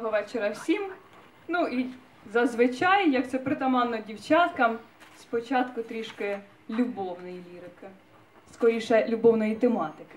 Доброго вечора всім. Ну і зазвичай, як це притаманно дівчаткам, спочатку трішки любовної лірики, скоріше любовної тематики.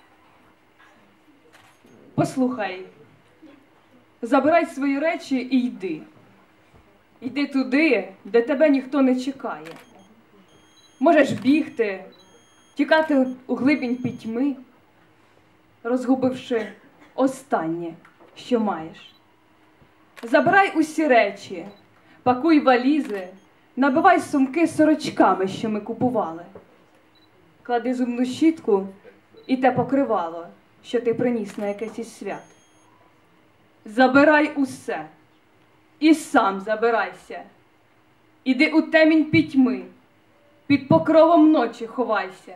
Послухай, забирай свої речі і йди. Йди туди, де тебе ніхто не чекає. Можеш бігти, тікати у глибінь пітьми, розгубивши останнє, що маєш. Забирай усі речі, пакуй валізи, набивай сумки сорочками, що ми купували. Клади зубну щітку і те покривало, що ти приніс на якесь із свят. Забирай усе і сам забирайся. Іди у темінь пітьми, під покровом ночі ховайся.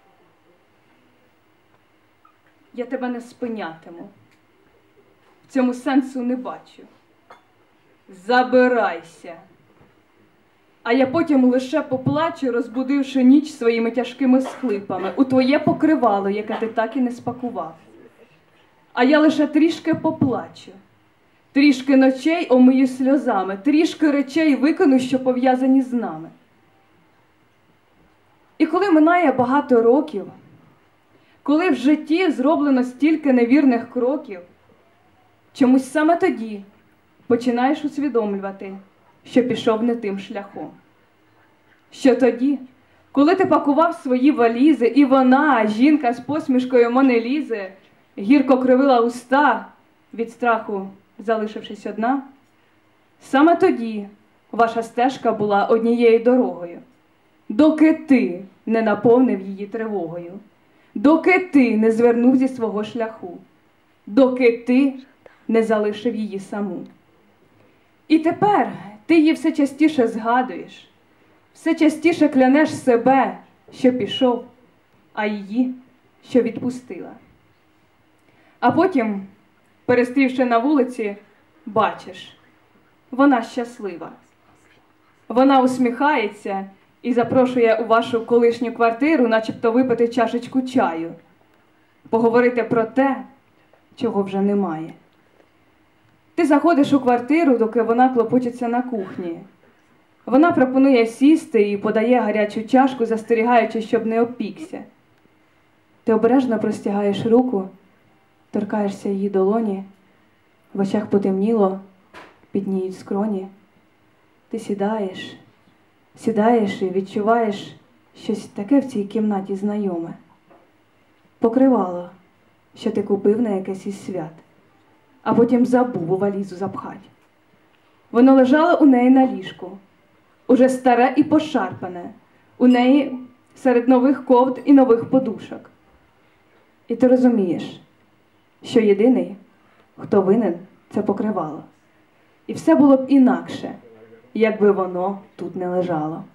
Я тебе не спинятиму, в цьому сенсу не бачу. Забирайся. А я потім лише поплачу, розбудивши ніч своїми тяжкими схлипами у твоє покривало, яке ти так і не спакував. А я лише трішки поплачу, трішки ночей омию сльозами, трішки речей викону, що пов'язані з нами. І коли минає багато років, коли в житті зроблено стільки невірних кроків, чомусь саме тоді починаєш усвідомлювати, що пішов не тим шляхом. Що тоді, коли ти пакував свої валізи, і вона, жінка з посмішкою Мони Лізи, гірко кривила уста, від страху залишившись одна, саме тоді ваша стежка була однією дорогою, доки ти не наповнив її тривогою, доки ти не звернув зі свого шляху, доки ти не залишив її саму. І тепер ти її все частіше згадуєш, все частіше клянеш себе, що пішов, а її, що відпустила. А потім, перестрівши на вулиці, бачиш, вона щаслива. Вона усміхається і запрошує у вашу колишню квартиру, начебто випити чашечку чаю, поговорити про те, чого вже немає. Ти заходиш у квартиру, доки вона клопочеться на кухні. Вона пропонує сісти і подає гарячу чашку, застерігаючи, щоб не опікся. Ти обережно простягаєш руку, торкаєшся її долоні, в очах потемніло, підніють скроні. Ти сідаєш і відчуваєш щось таке в цій кімнаті знайоме. Покривало, що ти купив на якесь із свят, а потім забув у валізу запхать. Воно лежало у неї на ліжку, уже старе і пошарпане, у неї серед нових ковдр і нових подушок. І ти розумієш, що єдиний, хто винен, це покривало. І все було б інакше, якби воно тут не лежало.